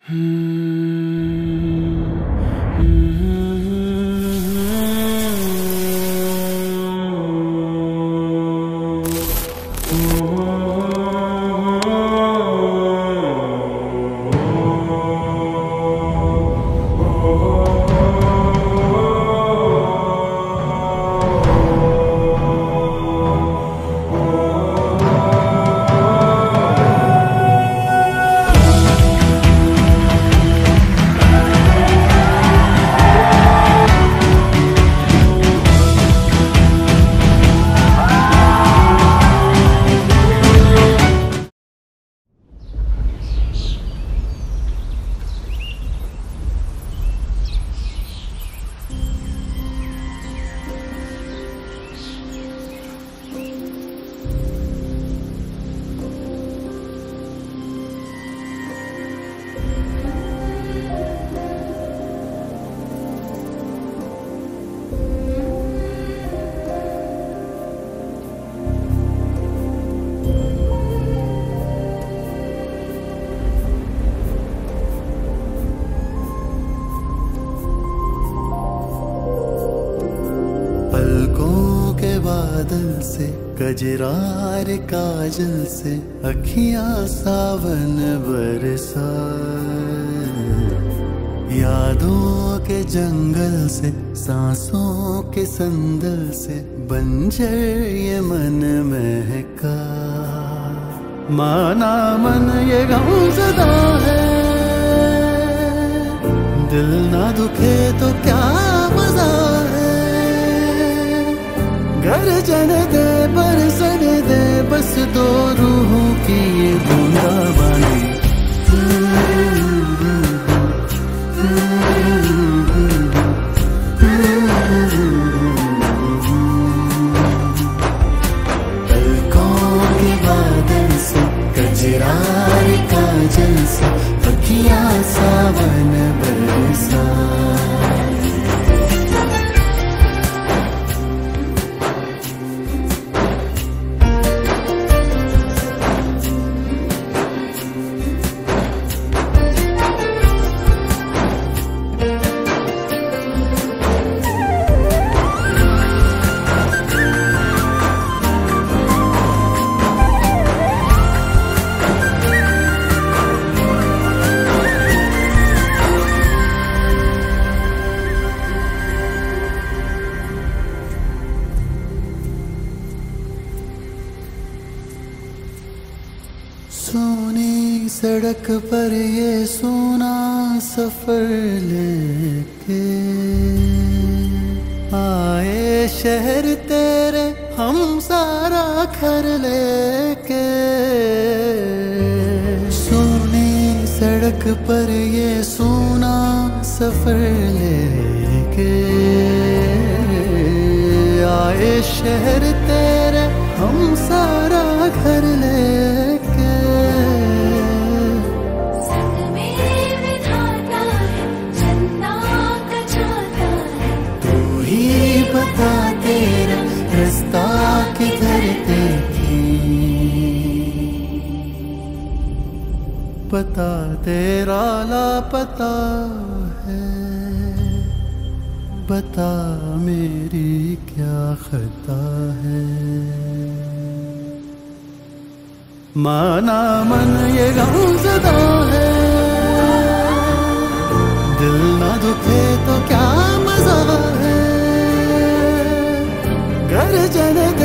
पलकों के बादल से कजरार काजल से अखियां सावन बरसा, यादों के जंगल से सांसों के संदल से बंजर ये मन महका। माना मन ये गमज़दा है, दिल ना दुखे तो क्या मजा है। गर्जन दे बरसन दे बस दो रूहों की ये बूंदाबांदी। पलकों के बादल से कजरार काजल से अखियां सावन बरसा। सोनी सड़क पर ये सोना सफर लेके आए शहर तेरे हम सारा घर लेके। सोनी सड़क पर ये सोना सफर लेके आए शहर तेरे हम सारा घर लेके। बता तेरा रास्ता किधर देखी, पता तेरा लापता है, बता मेरी क्या खता है। माना मन ये गमज़दा है, दिल ना दुखे तो क्या मजा है। गर्जन